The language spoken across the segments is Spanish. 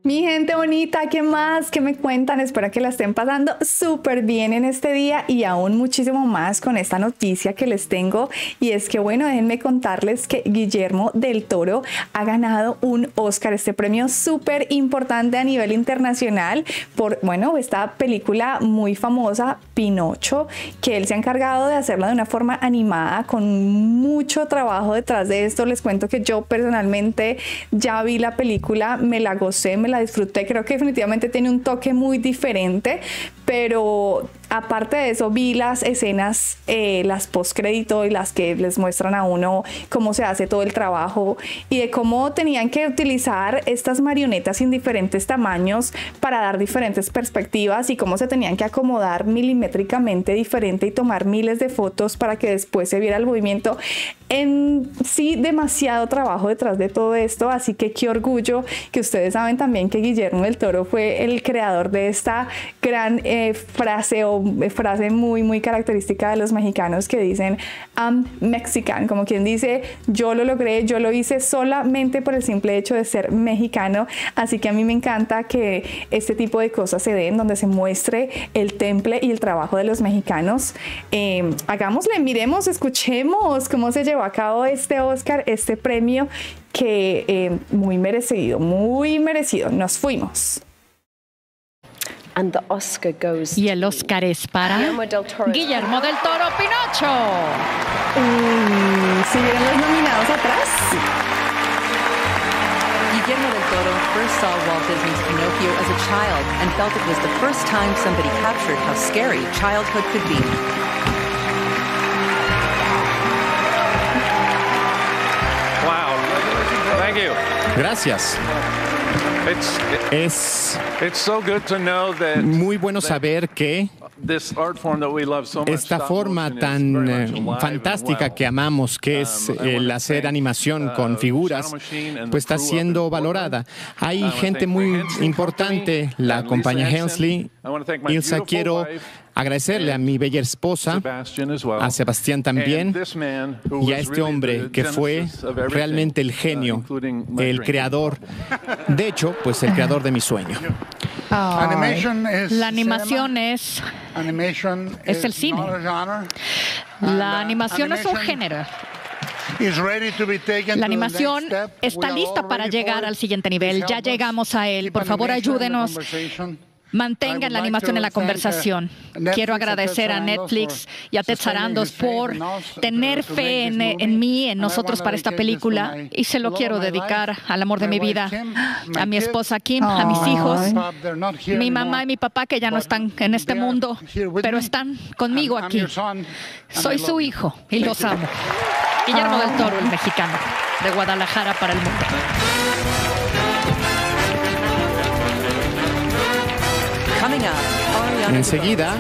Mi gente bonita, ¿qué más? ¿Qué me cuentan? Espero que la estén pasando súper bien en este día y aún muchísimo más con esta noticia que les tengo. Y es que, bueno, déjenme contarles que Guillermo del Toro ha ganado un Oscar, este premio súper importante a nivel internacional por, bueno, esta película muy famosa, Pinocho, que él se ha encargado de hacerla de una forma animada con mucho trabajo detrás de esto. Les cuento que yo personalmente ya vi la película, me la gocé, me la disfruté, creo que definitivamente tiene un toque muy diferente, pero aparte de eso vi las escenas, las postcrédito y las que les muestran a uno cómo se hace todo el trabajo y de cómo tenían que utilizar estas marionetas en diferentes tamaños para dar diferentes perspectivas y cómo se tenían que acomodar milimétricamente diferente y tomar miles de fotos para que después se viera el movimiento. En sí, demasiado trabajo detrás de todo esto, así que qué orgullo que ustedes saben también que Guillermo del Toro fue el creador de esta gran frase muy característica de los mexicanos que dicen I'm Mexican, como quien dice yo lo logré, yo lo hice solamente por el simple hecho de ser mexicano. Así que a mí me encanta que este tipo de cosas se den, donde se muestre el temple y el trabajo de los mexicanos. Hagámosle, miremos, escuchemos cómo se llevó a cabo este Oscar, este premio que muy merecido, muy merecido. Nos fuimos. Y el Oscar es para Guillermo del Toro, Pinocho. ¿Sí vieron los nominados atrás? Guillermo del Toro first saw Walt Disney's Pinocchio as a child and felt it was the first time somebody captured how scary childhood could be. Wow. Thank you. Gracias. Es muy bueno saber que esta forma tan fantástica que amamos, que es el hacer animación con figuras, pues está siendo valorada. Hay gente muy importante, la compañía Hensley. Ilsa, quiero agradecerle a mi bella esposa, a Sebastián también, y a este hombre que fue realmente el genio, el creador, de hecho, pues el creador de mi sueño. La animación es el cine. La animación es un género. La animación está lista para llegar al siguiente nivel. Ya llegamos a él. Por favor, ayúdenos. Mantengan la animación en la conversación. Quiero agradecer a Netflix y a Ted Sarandos por tener fe en mí, en nosotros para esta película. Y se lo quiero dedicar al amor de mi vida, a mi esposa Kim, a mis hijos, mi mamá y mi papá que ya no están en este mundo, pero están conmigo aquí. Soy su hijo y los amo. Guillermo del Toro, el mexicano, de Guadalajara para el mundo. Enseguida,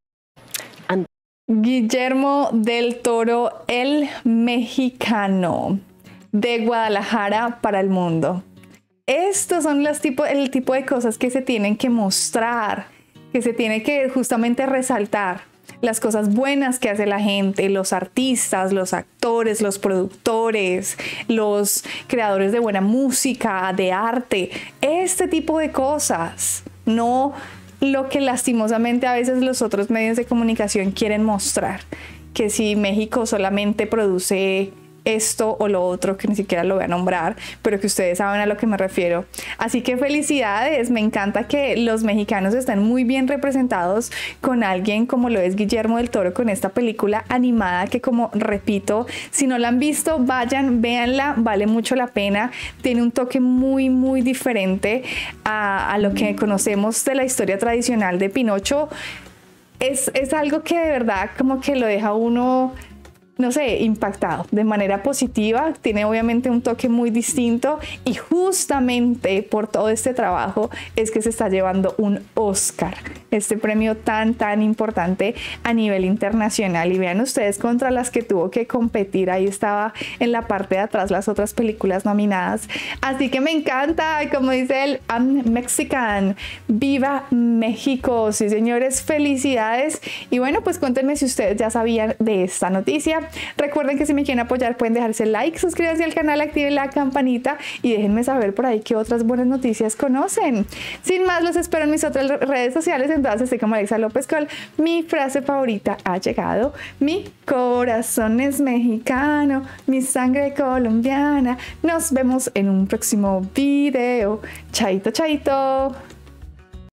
Guillermo del Toro, el mexicano, de Guadalajara para el mundo. Estos son el tipo de cosas que se tienen que mostrar, que se tiene que justamente resaltar. Las cosas buenas que hace la gente, los artistas, los actores, los productores, los creadores de buena música, de arte, este tipo de cosas. No lo que lastimosamente a veces los otros medios de comunicación quieren mostrar, que si México solamente produce esto o lo otro, que ni siquiera lo voy a nombrar, pero que ustedes saben a lo que me refiero. Así que felicidades, me encanta que los mexicanos estén muy bien representados con alguien como lo es Guillermo del Toro, con esta película animada que, como repito, si no la han visto, vayan, véanla, vale mucho la pena. Tiene un toque muy diferente a lo que conocemos de la historia tradicional de Pinocho. Es algo que de verdad como que lo deja uno, no sé, impactado de manera positiva. Tiene obviamente un toque muy distinto y justamente por todo este trabajo es que se está llevando un Oscar, este premio tan importante a nivel internacional. Y vean ustedes contra las que tuvo que competir, ahí estaba en la parte de atrás las otras películas nominadas. Así que me encanta, como dice él, I'm Mexican, viva México. Sí, señores, felicidades. Y bueno, pues cuéntenme si ustedes ya sabían de esta noticia. Recuerden que si me quieren apoyar pueden dejarse like, suscríbanse al canal, activen la campanita y déjenme saber por ahí qué otras buenas noticias conocen. Sin más, los espero en mis otras redes sociales. Entonces estoy como Alexa López Col. Mi frase favorita ha llegado: mi corazón es mexicano, mi sangre colombiana. Nos vemos en un próximo video. Chaito, chaito.